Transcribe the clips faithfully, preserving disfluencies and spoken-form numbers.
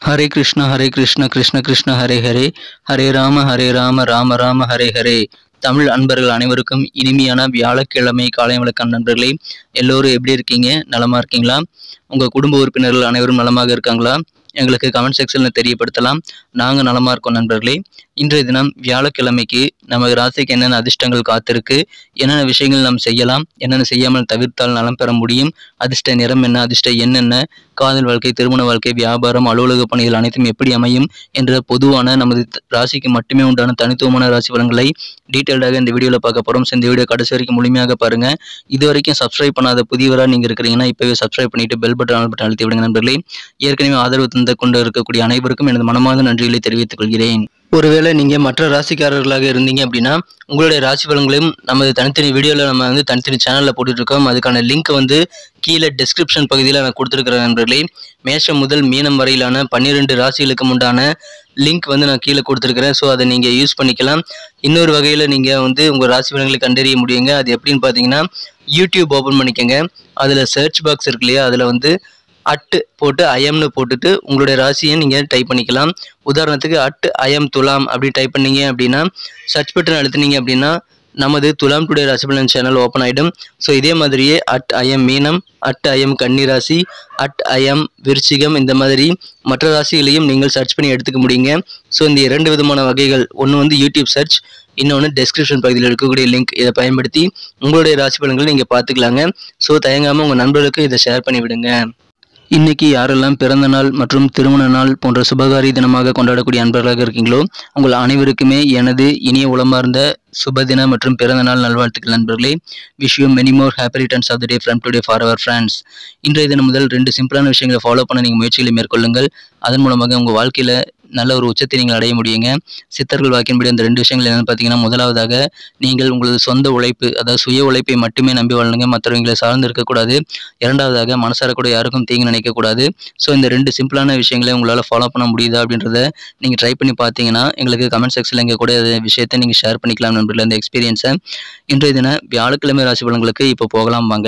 ஹரே கிருஷ்ணா ஹரே கிருஷ்ணா கிருஷ்ண கிருஷ்ண ஹரே ஹரே ஹரே ராம ஹரே ராம ராம ராம ஹரே ஹரே. தமிழ் அன்பர்கள் அனைவருக்கும் இனிமையான வியாழக்கிழமை காலை வணக்கம் நண்பர்களே. எல்லோரும் எப்படி இருக்கீங்க? நலமா இருக்கீங்களா? உங்கள் குடும்ப உறுப்பினர்கள் அனைவரும் நலமாக இருக்காங்களா? எங்களுக்கு கமெண்ட் செக்ஷனில் தெரியப்படுத்தலாம். நாங்கள் நலமாக இருக்கோம் நண்பர்களே. இன்றைய தினம் வியாழக்கிழமைக்கு நமது ராசிக்கு என்னென்ன அதிர்ஷ்டங்கள் காத்திருக்கு, என்னென்ன விஷயங்கள் நாம் செய்யலாம், என்னென்ன செய்யாமல் தவிர்த்தால் நலம் பெற முடியும், அதிர்ஷ்ட நிறம் என்ன, அதிர்ஷ்ட எண் என்ன, காதல் வாழ்க்கை, திருமண வாழ்க்கை, வியாபாரம், அலுவலக பணிகள் அனைத்தும் எப்படி அமையும் என்ற பொதுவான நமது ராசிக்கு மட்டுமே உண்டான தனித்துவமான ராசி பலன்களை டீட்டெயில்டாக இந்த வீடியோவில் பார்க்க போகிறோம். இந்த வீடியோ கடைசி வரைக்கும் முழுமையாக பாருங்கள். இது வரைக்கும் சப்ஸ்கிரைப் பண்ணாத புதியவராக நீங்கள் இருக்கிறீங்கன்னா இப்போவே சப்ஸ்கிரைப் பண்ணிட்டு பெல் பட்டன் ஆல் பட்டன் அழுத்தி விடுங்க நண்பர்களே. ஏற்கனவே ஆதரவு தந்து கொண்டு இருக்கக்கூடிய அனைவருக்கும் எனது மனமார்ந்த நன்றிகளை தெரிவித்துக் கொள்கிறேன். ஒருவேளை நீங்கள் மற்ற ராசிக்காரர்களாக இருந்தீங்க அப்படின்னா உங்களுடைய ராசி பலன்களையும் நமது தனித்தனி வீடியோவில் நம்ம வந்து தனித்தனி சேனலில் போட்டுட்ருக்கோம். அதுக்கான லிங்க் வந்து கீழே டிஸ்கிரிப்ஷன் பகுதியில் நான் கொடுத்துருக்கிறேன் நண்பர்களே. மேஷம் முதல் மீனம் வரையிலான பன்னிரெண்டு ராசிகளுக்கு உண்டான லிங்க் வந்து நான் கீழே கொடுத்துருக்கிறேன். ஸோ அதை நீங்கள் யூஸ் பண்ணிக்கலாம். இன்னொரு வகையில் நீங்கள் வந்து உங்கள் ராசி பலன்களை கண்டறிய முடியுங்க. அது எப்படின்னு பார்த்தீங்கன்னா, யூடியூப் ஓப்பன் பண்ணிக்கோங்க. அதில் சர்ச் பாக்ஸ் இருக்கு இல்லையா, அதில் வந்து அட்டு போட்டு ஐஎம்னு போட்டுட்டு உங்களுடைய ராசியை நீங்கள் டைப் பண்ணிக்கலாம். உதாரணத்துக்கு அட் ஐஎம் துலாம் அப்படி டைப் பண்ணீங்க அப்படின்னா சர்ச் பட்டன் அழுத்தினீங்க அப்படின்னா நமது துலாம் டுடே ராசி பலன் சேனல் ஓப்பன் ஆகிடும். ஸோ இதே மாதிரியே அட் ஐஎம் மீனம், அட் ஐஎம் கன்னி ராசி, அட் ஐஎம் விருச்சிகம், இந்த மாதிரி மற்ற ராசிகளையும் நீங்கள் சர்ச் பண்ணி எடுத்துக்க முடியுங்க. ஸோ இந்த இரண்டு விதமான வகைகள், ஒன்று வந்து யூடியூப் சர்ச், இன்னொன்று டெஸ்கிரிப்ஷன் பகுதியில் இருக்கக்கூடிய லிங்க், இதை பயன்படுத்தி உங்களுடைய ராசி பலன்களை நீங்கள் பார்த்துக்கலாங்க. ஸோ தயங்காமல் உங்கள் நண்பர்களுக்கு இதை ஷேர் பண்ணி விடுங்க. இன்னைக்கு யாரெல்லாம் பிறந்த நாள் மற்றும் திருமண நாள் போன்ற சுபகாரி தினமாக கொண்டாடக்கூடிய அன்பர்களாக இருக்கீங்களோ உங்கள் அனைவருக்குமே எனது இனிய உளமார்ந்த சுபதின மற்றும் பிறந்த நாள் நல்வாழ்த்துக்கள் நண்பர்களே. Wish you many more happy returns of the day from today for our friends. இன்றைய தினம் முதல் ரெண்டு சிம்பிளான விஷயங்களை ஃபாலோ பண்ண நீங்கள் முயற்சிகளை மேற்கொள்ளுங்கள். அதன் மூலமாக உங்கள் வாழ்க்கையில் நல்ல ஒரு உச்சத்தை நீங்கள் அடைய முடியுங்க. சித்தர்கள் வாக்கின்படி அந்த ரெண்டு விஷயங்கள் என்னென்னு பார்த்தீங்கன்னா, முதலாவதாக நீங்கள் உங்களது சொந்த உழைப்பு, அதாவது சுய உழைப்பை மட்டுமே நம்பி வாழணுங்க. மற்றவங்களை சார்ந்து இருக்கக்கூடாது. இரண்டாவதாக மனசார கூட யாருக்கும் தீங்கு நினைக்கக்கூடாது. ஸோ இந்த ரெண்டு சிம்பிளான விஷயங்களை உங்களால் ஃபாலோ பண்ண முடியுதா அப்படின்றத நீங்கள் ட்ரை பண்ணி பார்த்தீங்கன்னா எங்களுக்கு கமெண்ட் செக்ஷனில் எங்கள் கூட விஷயத்தை நீங்கள் ஷேர் பண்ணிக்கலாம் நண்பர்களே, அந்த எக்ஸ்பீரியன்ஸை. இன்றைய தின வியாழக்கிழமை ராசி பலன்களுக்கு இப்போ போகலாம் வாங்க.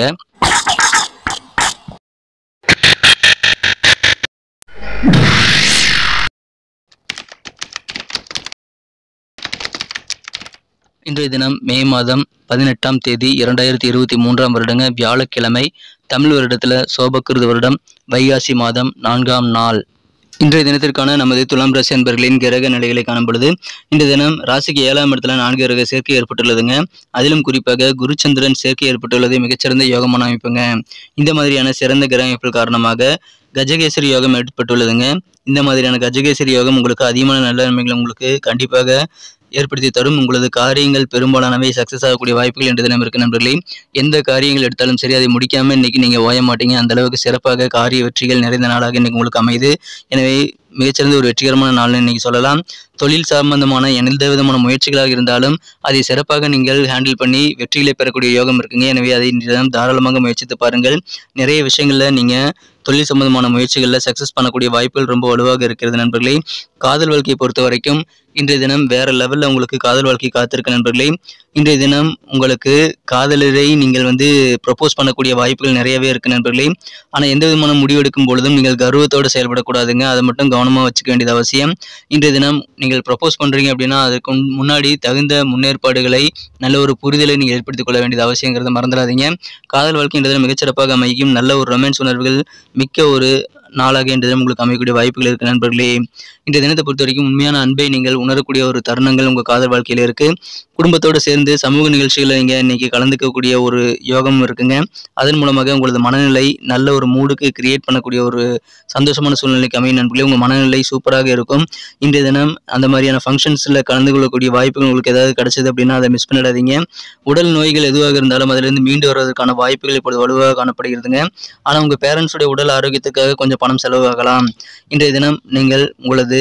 இன்றைய தினம் மே மாதம் பதினெட்டாம் தேதி இரண்டாயிரத்தி இருபத்தி மூன்றாம் வருடங்க வியாழக்கிழமை. தமிழ் வருடத்தில் சோபக்கிருது வருடம் வைகாசி மாதம் நான்காம் நாள். இன்றைய தினத்திற்கான நமது துலாம் ராசி அன்பர்களின் கிரக நிலைகளை காணும் பொழுது இந்த தினம் ராசிக்கு ஏழாம் இடத்துல நான்கு கிரக சேர்க்கை ஏற்பட்டுள்ளதுங்க. அதிலும் குறிப்பாக குருச்சந்திரன் சேர்க்கை ஏற்பட்டுள்ளது மிகச்சிறந்த யோகமான அமைப்புங்க. இந்த மாதிரியான சிறந்த கிரக அமைப்பு காரணமாக கஜகேசரி யோகம் ஏற்பட்டுள்ளதுங்க. இந்த மாதிரியான கஜகேசரி யோகம் உங்களுக்கு அதிகமான நல்ல நன்மைகளை உங்களுக்கு கண்டிப்பாக ஏற்படுத்தி தரும். உங்களது காரியங்கள் பெரும்பாலானவை சக்ஸஸ் ஆகக்கூடிய வாய்ப்புகள் என்ற தினம் இருக்கு நண்பர்களே. எந்த காரியங்கள் எடுத்தாலும் சரி, அதை முடிக்காமல் இன்னைக்கு நீங்கள் ஓய மாட்டீங்க. அந்த அளவுக்கு சிறப்பாக காரிய வெற்றிகள் நிறைந்த நாளாக இன்னைக்கு உங்களுக்கு அமையுது. எனவே மிகச்சிறந்த ஒரு வெற்றிகரமான நாள்னு இன்னைக்கு சொல்லலாம். தொழில் சம்பந்தமான எந்த விதமான முயற்சிகளாக இருந்தாலும் அதை சிறப்பாக நீங்கள் ஹேண்டில் பண்ணி வெற்றிகளை பெறக்கூடிய யோகம் இருக்குங்க. எனவே அதை தாராளமாக முயற்சித்து பாருங்கள். நிறைய விஷயங்களில் நீங்கள் தொழில் சம்பந்தமான முயற்சிகளில் சக்ஸஸ் பண்ணக்கூடிய வாய்ப்புகள் ரொம்ப வலுவாக இருக்கிறது நண்பர்களே. காதல் வாழ்க்கையை பொறுத்த வரைக்கும் இன்றைய தினம் வேற லெவலில் உங்களுக்கு காதல் வாழ்க்கை காத்திருக்க நண்பர்களே. இன்றைய தினம் உங்களுக்கு காதலரை நீங்கள் வந்து ப்ரப்போஸ் பண்ணக்கூடிய வாய்ப்புகள் நிறையவே இருக்கு நண்பர்களே. ஆனால் எந்த விதமான முடிவெடுக்கும் பொழுதும் நீங்கள் கர்வத்தோடு செயல்படக்கூடாதுங்க. அதை மட்டும் கவனமாக வச்சுக்க வேண்டியது அவசியம். இன்றைய தினம் நீங்கள் ப்ரப்போஸ் பண்ணுறீங்க அப்படின்னா அதுக்கு முன்னாடி தகுந்த முன்னேற்பாடுகளை நல்ல ஒரு புரிதலை நீங்கள் ஏற்படுத்திக் கொள்ள வேண்டியது அவசியங்கிறத மறந்துடாதீங்க. காதல் வாழ்க்கை இன்றைய தினம் மிகச்சிறப்பாக அமையும். நல்ல ஒரு ரொமான்ஸ் உணர்வுகள் மிக்க ஒரு நாளாக இன்றைய தினம் உங்களுக்கு அமையக்கூடிய வாய்ப்புகள் இருக்கு நண்பர்களே. இன்றைய தினத்தை பொறுத்த வரைக்கும் உண்மையான அன்பை நீங்கள் உணரக்கூடிய ஒரு தருணங்கள் உங்கள் காதல் வாழ்க்கையில் இருக்கு. குடும்பத்தோடு சேர்ந்து சமூக நிகழ்ச்சிகளை நீங்கள் இன்னைக்கு கலந்துக்கக்கூடிய ஒரு யோகம் இருக்குங்க. அதன் மூலமாக உங்களது மனநிலை நல்ல ஒரு மூடுக்கு கிரியேட் பண்ணக்கூடிய ஒரு சந்தோஷமான சூழ்நிலைக்கு அமையும் நண்பர்களே. உங்கள் மனநிலை சூப்பராக இருக்கும். இன்றைய தினம் அந்த மாதிரியான ஃபங்க்ஷன்ஸில் கலந்து கொள்ளக்கூடிய வாய்ப்புகள் உங்களுக்கு ஏதாவது கிடைச்சது அப்படின்னா அதை மிஸ் பண்ணிடாதீங்க. உடல் நோய்கள் எதுவாக இருந்தாலும் அதிலிருந்து மீண்டு வருவதற்கான வாய்ப்புகள் இப்பொழுது வலுவாக காணப்படுகிறதுங்க. ஆனால் உங்கள் பேரண்ட்ஸுடைய உடல் ஆரோக்கியத்துக்காக கொஞ்சம் பணம் செலவாகலாம். இன்றைய தினம் நீங்கள் உங்களது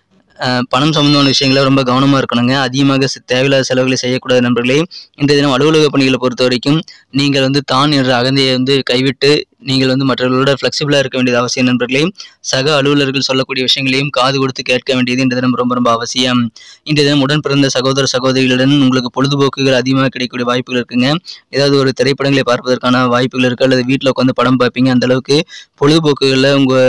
பணம் சம்பந்தமான விஷயங்களை ரொம்ப கவனமாக இருக்கணுங்க. அதிகமாக தேவையில்லாத செலவுகளை செய்யக்கூடாது நண்பர்களே. இன்றைய தினம் அலுவலக பணிகளை பொறுத்த வரைக்கும் நீங்கள் வந்து தான் என்ற அகந்தையை வந்து கைவிட்டு நீங்கள் வந்து மற்றவர்களோட ஃப்ளெக்சிபிளாக இருக்க வேண்டியது அவசியம் நண்பர்களே. சக அலுவலர்கள் சொல்லக்கூடிய விஷயங்களையும் காது கொடுத்து கேட்க வேண்டியது இன்றைய தினம் ரொம்ப ரொம்ப அவசியம். இன்றைய தினம் உடன் பிறந்த சகோதர சகோதரிகளுடன் உங்களுக்கு பொழுதுபோக்குகள் அதிகமாக கிடைக்கக்கூடிய வாய்ப்புகள் இருக்குங்க. ஏதாவது ஒரு திரைப்படங்களை பார்ப்பதற்கான வாய்ப்புகள் இருக்குது, அல்லது வீட்டில் உட்காந்து படம் பார்ப்பீங்க. அந்த அளவுக்கு பொழுதுபோக்குகளில் உங்கள்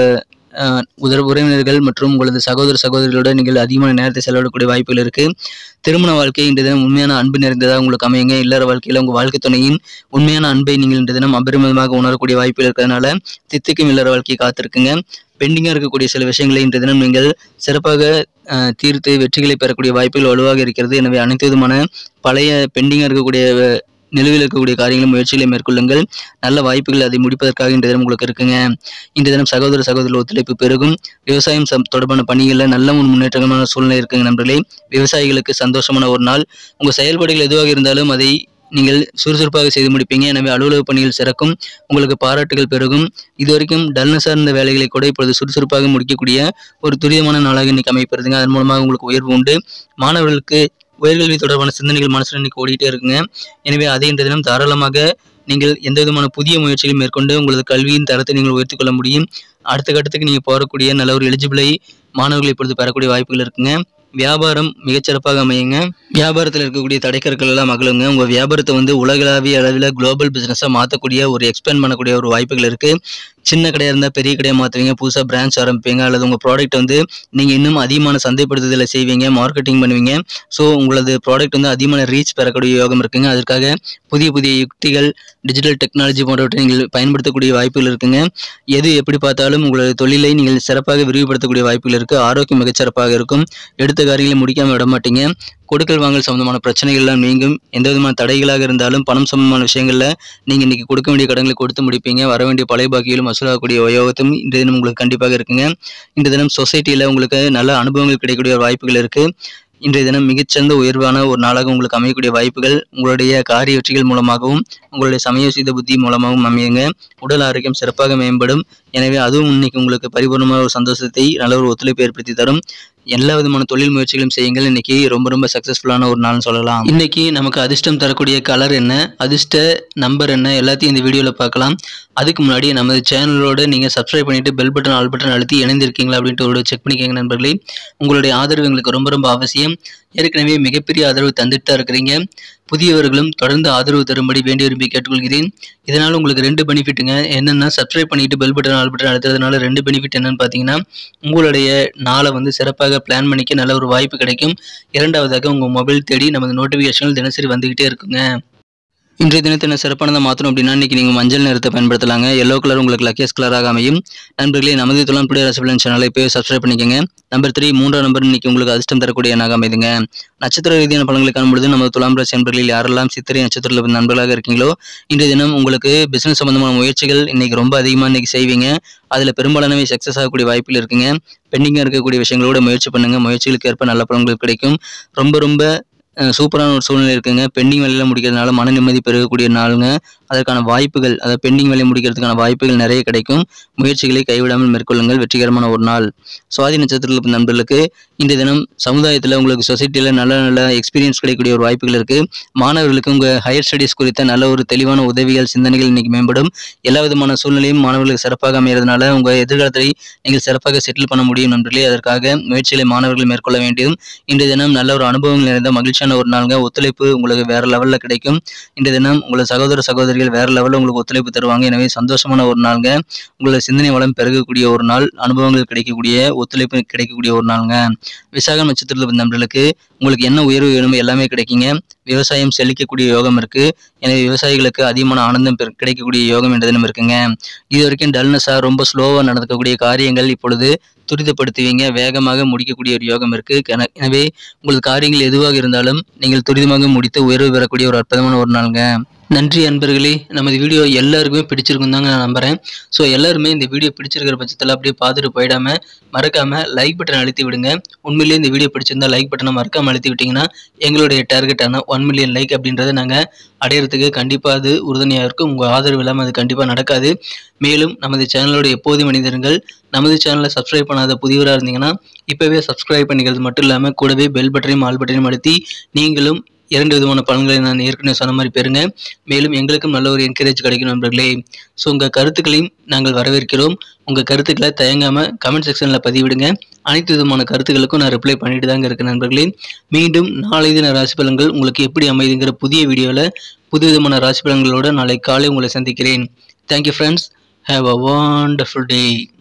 உதவி உறவினர்கள் மற்றும் உங்களது சகோதர சகோதரிகளோட நீங்கள் அதிகமான நேரத்தை செலவிடக்கூடிய வாய்ப்புகள் இருக்குது. திருமண வாழ்க்கை இன்றைய தினம் உண்மையான அன்பு நிறைந்ததாக உங்களுக்கு அமையுங்க. இல்லற வாழ்க்கையில் உங்கள் வாழ்க்கை துணையின் உண்மையான அன்பை நீங்கள் இன்றைய தினம் அபரிமிதமாக உணரக்கூடிய வாய்ப்புகள் இருக்கிறதுனால தித்திக்கும் இல்லற வாழ்க்கையை காத்திருக்குங்க. பெண்டிங்காக இருக்கக்கூடிய சில விஷயங்களை இன்றைய தினம் நீங்கள் சிறப்பாக தீர்த்து வெற்றிகளை பெறக்கூடிய வாய்ப்புகள் வலுவாக இருக்கிறது. எனவே அனைத்து விதமான பழைய பெண்டிங்காக இருக்கக்கூடிய நிலுவையில் இருக்கக்கூடிய காரியங்களை முயற்சிகளை மேற்கொள்ளுங்கள். நல்ல வாய்ப்புகள் அதை முடிப்பதற்காக இன்றைய தினம் உங்களுக்கு இருக்குங்க. இன்றைய தினம் சகோதர சகோதர ஒத்துழைப்பு பெருகும். விவசாயம் தொடர்பான பணிகளில் நல்ல ஒரு முன்னேற்றமான சூழ்நிலை இருக்குங்க நண்பர்களே. விவசாயிகளுக்கு சந்தோஷமான ஒரு நாள். உங்கள் செயல்பாடுகள் எதுவாக இருந்தாலும் அதை நீங்கள் சுறுசுறுப்பாக செய்து முடிப்பீங்க. எனவே அலுவலக பணிகள் சிறக்கும். உங்களுக்கு பாராட்டுகள் பெருகும். இதுவரைக்கும் டல்னஸ் சார்ந்த வேலைகளை கூட இப்பொழுது சுறுசுறுப்பாக முடிக்கக்கூடிய ஒரு துரிதமான நாளாக இன்னைக்கு அமைப்பதுங்க. அதன் மூலமாக உங்களுக்கு உயர்வு உண்டு. மாணவர்களுக்கு உயர்கல்வி தொடர்பான சிந்தனைகள் மனசில் இன்னைக்கு ஓடிட்டே இருக்குங்க. எனவே அதை இன்றைய தினம் தாராளமாக நீங்கள் எந்த விதமான புதிய முயற்சிகளையும் மேற்கொண்டு உங்களது கல்வியின் தரத்தை நீங்கள் உயர்த்திக் கொள்ள முடியும். அடுத்த கட்டத்துக்கு நீங்கள் போகக்கூடிய நல்ல ஒரு எலிஜிபிளை மாணவர்கள் இப்பொழுது பெறக்கூடிய வாய்ப்புகள் இருக்குங்க. வியாபாரம் மிகச்சிறப்பாக அமையுங்க. வியாபாரத்தில் இருக்கக்கூடிய தடைக்கற்கள் எல்லாம் அகலுங்க. உங்கள் வியாபாரத்தை வந்து உலகளாவிய அளவில் குளோபல் பிஸ்னஸாக மாற்றக்கூடிய ஒரு எக்ஸ்பேண்ட் பண்ணக்கூடிய ஒரு வாய்ப்புகள் இருக்குது. சின்ன கடையாக இருந்தால் பெரிய கடையாக மாற்றுவீங்க. புதுசாக பிரான்ச் ஆரம்பிப்பீங்க. அல்லது உங்கள் ப்ராடக்ட் வந்து நீங்கள் இன்னும் அதிகமான சந்தைப்படுத்துதலை செய்வீங்க, மார்க்கெட்டிங் பண்ணுவீங்க. ஸோ உங்களது ப்ராடக்ட் வந்து அதிகமான ரீச் பெறக்கூடிய யோகம் இருக்குங்க. அதற்காக புதிய புதிய யுக்திகள், டிஜிட்டல் டெக்னாலஜி போன்றவற்றை நீங்கள் பயன்படுத்தக்கூடிய வாய்ப்புகள் இருக்குங்க. எது எப்படி பார்த்தாலும் உங்களது தொழிலை நீங்கள் சிறப்பாக விரிவுபடுத்தக்கூடிய வாய்ப்புகள் இருக்குது. ஆரோக்கியம் மிகச்சிறப்பாக இருக்கும். எடுத்த காரியங்களை முடிக்காமல் விட மாட்டீங்க. கொடுக்கல் வாங்கல் சம்பந்தமான பிரச்சனைகள்லாம் நீங்கும். எந்த விதமான தடைகளாக இருந்தாலும் பணம் சம்பந்தமான விஷயங்கள்ல நீங்க இன்னைக்கு கொடுக்க வேண்டிய கடன்களை கொடுத்து முடிப்பீங்க. வர வேண்டிய பழைய பாக்கியிலும் வசூலாகக்கூடிய யோகத்தும் இன்றைய தினம் உங்களுக்கு கண்டிப்பாக இருக்குங்க. இந்த தினம் சொசைட்டியில் உங்களுக்கு நல்ல அனுபவங்கள் கிடைக்கக்கூடிய வாய்ப்புகள் இருக்கு. இன்றைய தினம் மிகச்சிறந்த உயர்வான ஒரு நாளாக உங்களுக்கு அமையக்கூடிய வாய்ப்புகள் உங்களுடைய காரிய வெற்றிகள் மூலமாகவும் உங்களுடைய சமயோசித புத்தி மூலமாகவும் அமையுங்க. உடல் ஆரோக்கியம் சிறப்பாக மேம்படும். எனவே அதுவும் இன்னைக்கு உங்களுக்கு பரிபூர்ணமான ஒரு சந்தோஷத்தை நல்ல ஒரு ஒத்துழைப்பு ஏற்படுத்தி தரும். எல்லா விதமான தொழில் முயற்சிகளும் செய்யுங்கள். இன்னைக்கு ரொம்ப ரொம்ப சக்சஸ்ஃபுல்லான ஒரு நாள்னு சொல்லலாம். இன்னைக்கு நமக்கு அதிர்ஷ்டம் தரக்கூடிய கலர் என்ன, அதிர்ஷ்ட நம்பர் என்ன, எல்லாத்தையும் இந்த வீடியோவில் பார்க்கலாம். அதுக்கு முன்னாடி நமது சேனலோட நீங்கள் சப்ஸ்கிரைப் பண்ணிட்டு பெல் பட்டன் ஆல் பட்டன் அழுத்தி இணைந்திருக்கீங்களா அப்படின்ட்டு ஒரு செக் பண்ணிக்கோங்க நண்பர்களே. உங்களுடைய ஆதரவு எங்களுக்கு ரொம்ப ரொம்ப அவசியம். ஏற்கனவே மிகப்பெரிய ஆதரவு தந்துட்டு தான் இருக்கிறீங்க. புதியவர்களும் தொடர்ந்து ஆதரவு தரும்படி வேண்டி விரும்பி கேட்டுக்கொள்கிறேன். இதனால் உங்களுக்கு ரெண்டு பெனிஃபிட்டுங்க. என்னென்னா சப்ஸ்கிரைப் பண்ணிட்டு பெல் பட்டன் ஆல் பட்டன் அழுத்துறதுனால ரெண்டு பெனிஃபிட் என்னன்னு பார்த்தீங்கன்னா, உங்களுடைய நாளை வந்து சிறப்பாக பிளான் பண்ணிக்க நல்ல ஒரு வாய்ப்பு கிடைக்கும். இரண்டாவதாக உங்கள் மொபைல் தேடி நமது நோட்டிஃபிகேஷன்கள் தினசரி வந்துக்கிட்டே இருக்குங்க. இன்றைய தினத்தை என்ன சிறப்பானதாக மாற்றணும் அப்படின்னா, இன்றைக்கி நீங்கள் மஞ்சள் நிறத்தை பயன்படுத்தலாங்க. எல்லோ கலர் உங்களுக்கு லக்கியஸ் கலராக அமையும். நண்பர்களே, நமது துலாம் டுடே ராசி பலன் சேனலை இப்போ சப்ஸ்கிரைப் பண்ணிக்கோங்க. நம்பர் த்ரீ மூன்றாம் நம்பர் இன்னைக்கு உங்களுக்கு அதிர்ஷ்டம் தரக்கூடிய எண்ணாக அமைதுங்க. நட்சத்திர ரீதியான பலன்களை காணும்பொழுது நமது துலாம் ராசி நண்பர்களில் யாரெல்லாம் சித்திரை நட்சத்திரத்தில் நண்பர்களாக இருக்கீங்களோ, இன்றைய தினம் உங்களுக்கு பிசினஸ் சம்பந்தமான முயற்சிகள் இன்னைக்கு ரொம்ப அதிகமாக இன்னைக்கு செய்வீங்க. அதில் பெரும்பாலானவை சக்ஸஸ் ஆகக்கூடிய வாய்ப்பில் இருக்குங்க. பெண்டிங்காக இருக்கக்கூடிய விஷயங்களோட முயற்சி பண்ணுங்க. முயற்சிகளுக்கு ஏற்ப நல்ல பலன்கள் கிடைக்கும். ரொம்ப ரொம்ப சூப்பரான ஒரு சூழ்நிலை இருக்குங்க. பெண்டிங் வேலையில் முடிக்கிறதுனால மன நிம்மதி பெருகக்கூடிய நாளுங்க. அதற்கான வாய்ப்புகள், அதாவது பெண்டிங் வேலை முடிக்கிறதுக்கான வாய்ப்புகள் நிறைய கிடைக்கும். முயற்சிகளை கைவிடாமல் மேற்கொள்ளுங்கள். வெற்றிகரமான ஒரு நாள். சுவாதி நட்சத்திரத்தில் நண்பர்களுக்கு இன்றைய தினம் சமுதாயத்தில் உங்களுக்கு சொசைட்டியில் நல்ல நல்ல எக்ஸ்பீரியன்ஸ் கிடைக்கக்கூடிய ஒரு வாய்ப்புகள் இருக்குது. மாணவர்களுக்கு உங்கள் ஹையர் ஸ்டடீஸ் குறித்த நல்ல ஒரு தெளிவான உதவிகள், சிந்தனைகள் இன்னைக்கு மேம்படும். எல்லா விதமான சூழ்நிலையும் மாணவர்களுக்கு சிறப்பாக அமைகிறதுனால உங்கள் எதிர்காலத்தை நீங்கள் சிறப்பாக செட்டில் பண்ண முடியும் நண்பர்களே. அதற்காக முயற்சிகளை மாணவர்கள் மேற்கொள்ள வேண்டியதும் இன்றைய தினம் நல்ல ஒரு அனுபவங்கள் நிறைந்த மகிழ்ச்சியான ஒரு நாளுங்க. ஒத்துழைப்பு உங்களுக்கு வேற லெவலில் கிடைக்கும். இன்றைய தினம் உங்களது சகோதர சகோதரிகள் வேற லெவலில் உங்களுக்கு ஒத்துழைப்பு தருவாங்க. எனவே சந்தோஷமான ஒரு நாளுங்க. உங்களோட சிந்தனை வளம் பெருகக்கூடிய ஒரு நாள், அனுபவங்கள் கிடைக்கக்கூடிய, ஒத்துழைப்பு கிடைக்கக்கூடிய ஒரு நாளுங்க. விசாகம் நட்சத்திரத்தில் நண்பர்களுக்கு உங்களுக்கு என்ன உயர்வு வேணுமோ எல்லாமே கிடைக்குங்க. விவசாயம் செழிக்கக்கூடிய யோகம் இருக்கு. எனவே விவசாயிகளுக்கு அதிகமான ஆனந்தம் கிடைக்கக்கூடிய யோகம் என்ற தினம் இருக்குங்க. இது வரைக்கும் டல்னஸா ரொம்ப ஸ்லோவா நடக்கக்கூடிய காரியங்கள் இப்பொழுது துரிதப்படுத்துவீங்க. வேகமாக முடிக்கக்கூடிய ஒரு யோகம் இருக்கு. எனவே உங்களது காரியங்கள் எதுவாக இருந்தாலும் நீங்கள் துரிதமாக முடித்து உயர்வு பெறக்கூடிய ஒரு அற்புதமான ஒரு நாளுங்க. நன்றி அன்பர்களே. நமது வீடியோ எல்லாருக்குமே பிடிச்சிருக்கும் தாங்க நான் நம்புறேன். ஸோ எல்லாருமே இந்த வீடியோ பிடிச்சிருக்கிற பட்சத்தில் அப்படியே பார்த்துட்டு போயிடாம மறக்காம லைக் பட்டன் அழுத்தி விடுங்க. உண்மையிலேயே இந்த வீடியோ பிடிச்சிருந்தா லைக் பட்டனை மறக்காம அழுத்தி விட்டீங்கன்னா எங்களுடைய டார்கெட்டான ஒன் மில்லியன் லைக் அப்படின்றத நாங்கள் அடையிறதுக்கு கண்டிப்பாக அது உறுதுணையாக இருக்கும். உங்கள் ஆதரவு இல்லாமல் அது கண்டிப்பாக நடக்காது. மேலும் நமது சேனலோட எப்போதும் மனிதர்கள் நமது சேனலை சப்ஸ்கிரைப் பண்ணாத புதியவராக இருந்தீங்கன்னா இப்போவே சப்ஸ்கிரைப் பண்ணிக்கிறது மட்டும் இல்லாமல் கூடவே பெல் பட்டனையும் ஆல் பட்டனையும் அழுத்தி நீங்களும் இரண்டு விதமான பலன்களை நான் ஏற்கனவே சொன்ன மாதிரி பெறுங்க. மேலும் எங்களுக்கும் நல்ல ஒரு என்கரேஜ் கிடைக்கும் நண்பர்களே. ஸோ உங்கள் கருத்துக்களையும் நாங்கள் வரவேற்கிறோம். உங்கள் கருத்துக்களை தயங்காமல் கமெண்ட் செக்ஷனில் பதிவிடுங்க. அனைத்து விதமான கருத்துக்களுக்கும் நான் ரிப்ளை பண்ணிட்டு தாங்க இருக்கேன் நண்பர்களே. மீண்டும் நாளை தின ராசி பலன்கள் உங்களுக்கு எப்படி அமைதுங்கிற புதிய வீடியோவில் புது விதமான ராசி பலன்களோடு நாளை காலை உங்களை சந்திக்கிறேன். Thank you friends. Have a wonderful day.